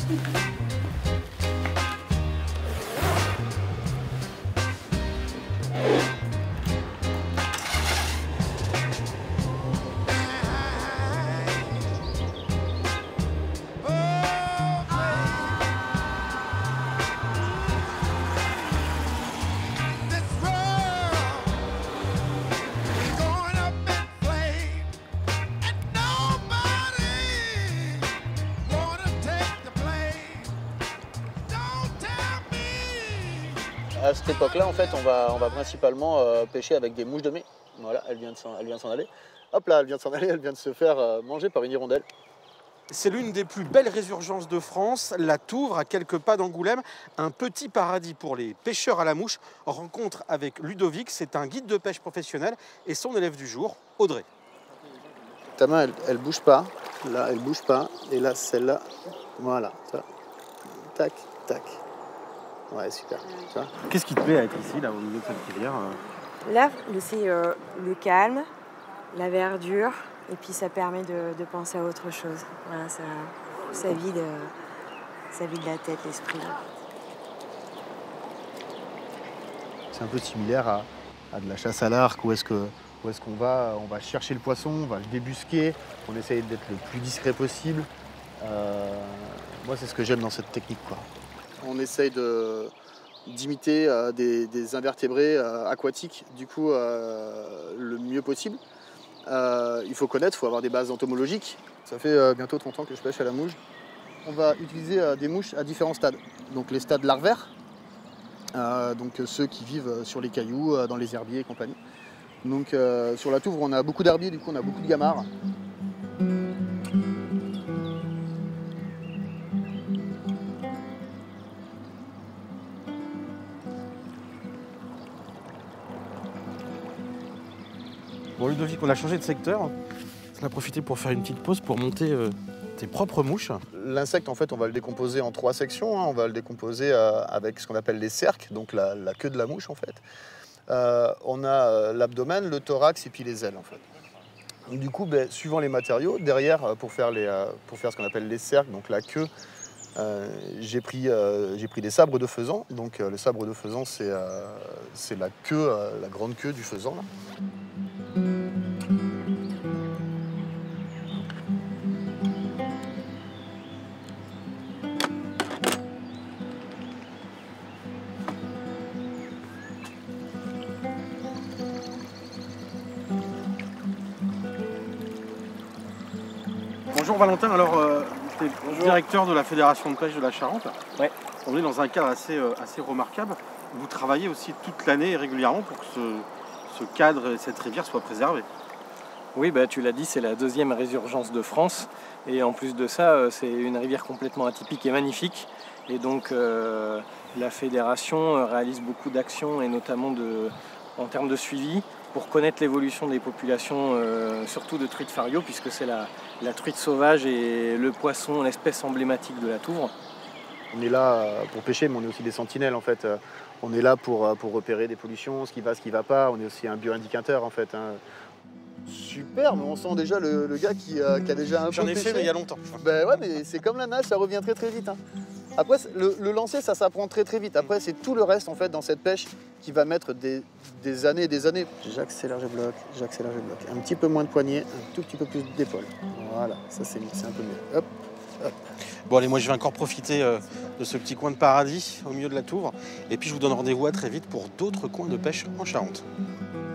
À cette époque-là, en fait, on va principalement pêcher avec des mouches de mai. Voilà, elle vient de s'en aller. Hop là, elle vient de s'en aller, elle vient de se faire manger par une hirondelle. C'est l'une des plus belles résurgences de France, la Touvre, à quelques pas d'Angoulême, un petit paradis pour les pêcheurs à la mouche. Rencontre avec Ludovic, c'est un guide de pêche professionnel et son élève du jour, Audrey. Ta main, elle bouge pas. Là, elle bouge pas. Et là, celle-là, voilà. Ça. Tac, tac. Ouais, super. Qu'est-ce qui te plaît à être ici, là, au milieu de cette rivière? Là, c'est le calme, la verdure, et puis ça permet de penser à autre chose. Voilà, ça vide la tête, l'esprit. C'est un peu similaire à de la chasse à l'arc, où est-ce qu'on va, on va chercher le poisson, on va le débusquer, on essaye d'être le plus discret possible. Moi, c'est ce que j'aime dans cette technique, quoi. On essaye d'imiter des invertébrés aquatiques, du coup, le mieux possible. Il faut connaître, il faut avoir des bases entomologiques. Ça fait bientôt 30 ans que je pêche à la mouche. On va utiliser des mouches à différents stades. Donc les stades larvaires, donc ceux qui vivent sur les cailloux, dans les herbiers et compagnie. Donc sur la Touvre, on a beaucoup d'herbiers, du coup on a beaucoup de gamarres. Bon, Ludovic, on a changé de secteur. On a profité pour faire une petite pause pour monter tes propres mouches. L'insecte, en fait, on va le décomposer en 3 sections. On va le décomposer avec ce qu'on appelle les cerques, donc la queue de la mouche, en fait. On a l'abdomen, le thorax et puis les ailes, en fait. Donc, du coup, suivant les matériaux, derrière, pour faire ce qu'on appelle les cercles, donc la queue, j'ai pris des sabres de faisan. Donc le sabre de faisan, c'est la queue, la grande queue du faisan, là. Bonjour Valentin, alors tu es directeur de la Fédération de pêche de la Charente. Ouais. On est dans un cadre assez remarquable. Vous travaillez aussi toute l'année et régulièrement pour que ce cadre et cette rivière soient préservés. Oui, tu l'as dit, c'est la 2e résurgence de France. Et en plus de ça, c'est une rivière complètement atypique et magnifique. Et donc la fédération réalise beaucoup d'actions, et notamment en termes de suivi, pour connaître l'évolution des populations, surtout de truites fario, puisque c'est la truite sauvage et le poisson, l'espèce emblématique de la Touvre. On est là pour pêcher, mais on est aussi des sentinelles, en fait. On est là pour repérer des pollutions, ce qui va, ce qui ne va pas. On est aussi un bioindicateur, en fait. Super, mais on sent déjà le gars qui a déjà un peu J'en ai fait, mais il y a longtemps. Ben ouais, mais c'est comme la nage, ça revient très très vite. Après, le lancer, ça s'apprend très très vite. Après, c'est tout le reste, en fait, dans cette pêche qui va mettre des années et des années. J'accélère, je bloque, j'accélère, je bloque. Un petit peu moins de poignet, un tout petit peu plus d'épaule. Voilà, ça c'est un peu mieux. Hop, hop. Bon allez, moi je vais encore profiter de ce petit coin de paradis au milieu de la Touvre. Et puis je vous donne rendez-vous à très vite pour d'autres coins de pêche en Charente.